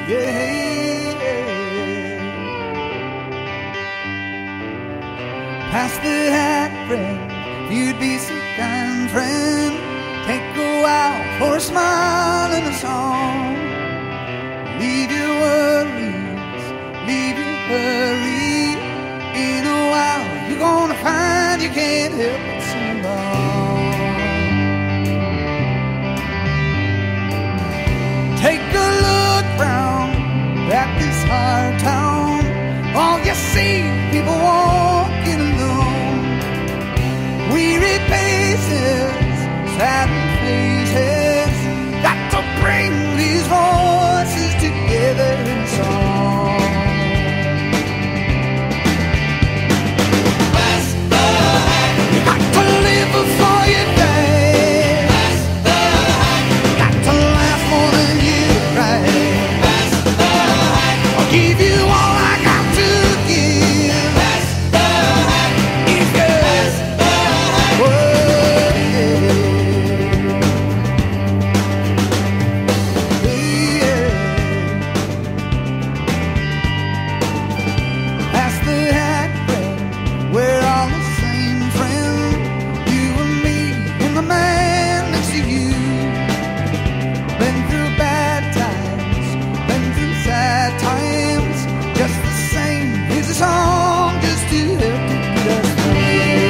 yeah. Pass the hat, friend, you'd be so kind, friend. Take a while for a smile and a song. Leave your worries, leave your hurry. In a while you're gonna find you can't help but sing along. Take a look round at this hard town. All you see, people walking alone. Weary faces, saddened faces. Got to bring these voices together in song. Pass the hat. You got to live before you die. Pass the hat. You got to laugh more than you cry. Pass the hat. I'll give you all I got to give. Pass the hat. If you pass the hat. Whoa, yeah. Pass the hat, friend. We're all the same, friend. You and me and the man next to you. Been through bad times, been through sad times. Just the same, here's a song just to help to get us through.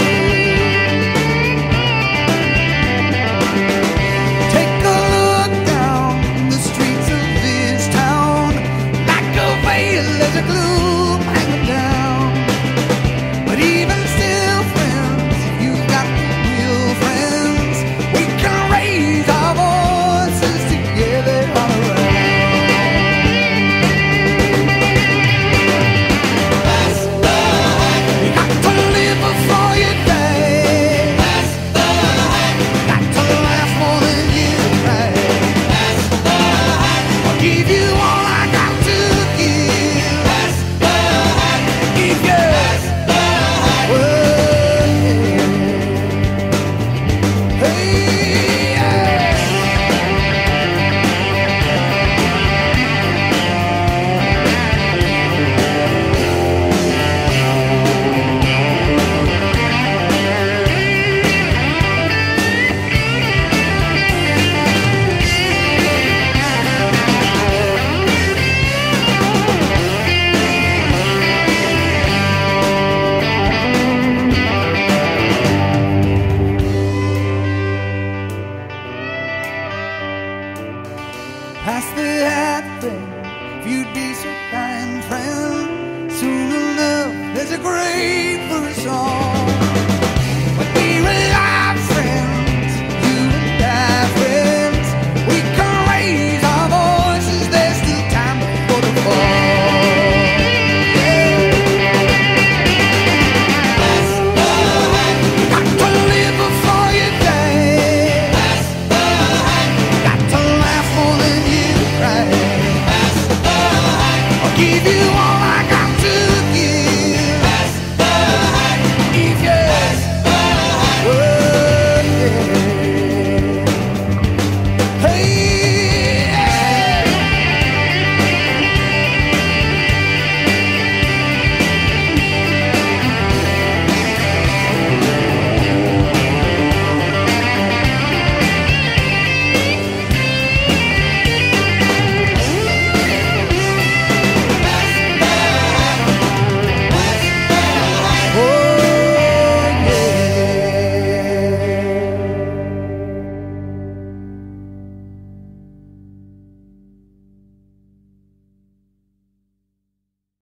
Take a look down the streets of this town. Like a veil, there's a gloom hanging down. But even still, friends, you've got the real friends. We can raise our voices together all around. Pass the hat. You got to live before you die. Pass the hat. Got to laugh more than you cry. Pass the hat. I'll give you all I got to give. Pass the hat. If you pass the hat. Whoa, yeah. Hey, yeah. Pass the hat, friend, if you'd be so kind, friend. Soon enough, there's a grave for us all.